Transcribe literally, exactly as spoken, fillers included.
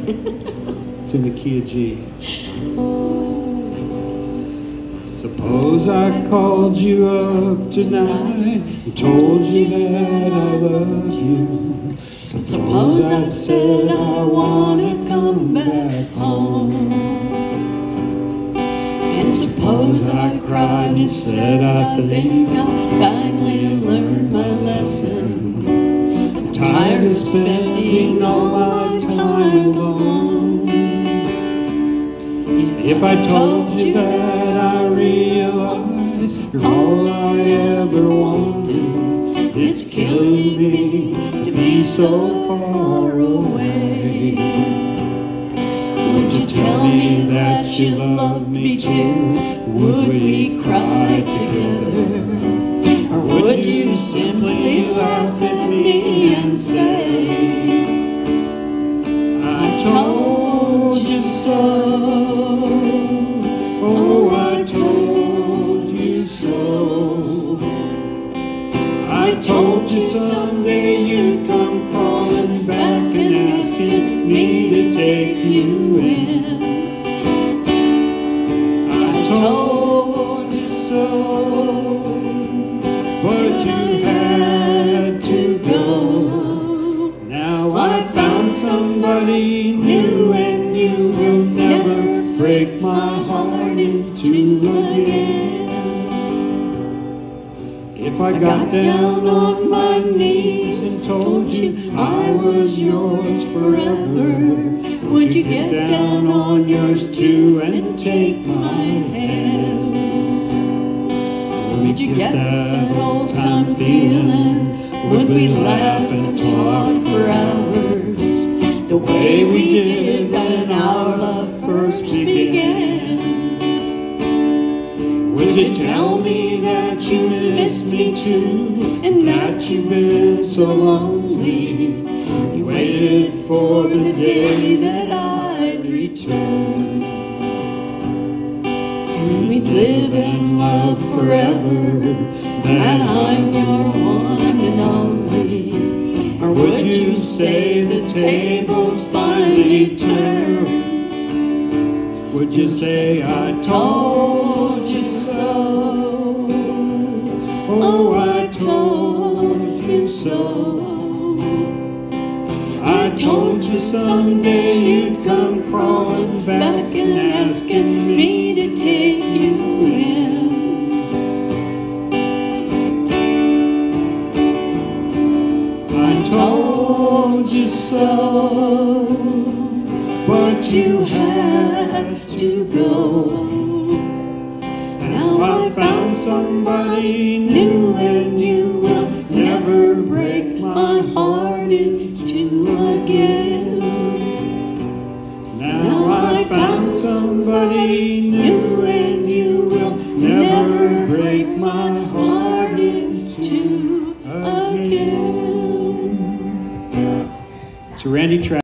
It's in the key of G. Suppose I called you up tonight and told you that I love you. Suppose I said I wanna come back home. And suppose I cried and said I think I'll finally learn my lesson. I'm tired of spending all my time alone. If I told you that I realize you're all I ever wanted, it's killing me to be so far away. Would you tell me that you love me too? Would we cry together? Or would you simply laugh at me and say, I told you so? Oh, I told you so. I told you someday you'd come crawling back and asking me to take you in. I told you so, but you had to go. Now I found somebody new, and you will never break my heart in two again. If I got down on my knees and told you I was yours forever, would you get down on yours too and take my hand? Would you get that old time feeling? Would we laugh and talk for hours, the way we did when our love first began? Would you tell me that you miss me too, and that you've been so lonely? You waited for the day that I'd return. We'd live in love forever, that I'm your one and only. Or would you say the tables finally turned? Would you say I told you so? Oh, I told you so. I told you someday you'd come crawling back and asking me to take you in. I told you so, but you had to go. Now I found somebody new, and you will never break my heart in two again. Now I found somebody new, and you will never break my heart in two again. It's a Randy Travis.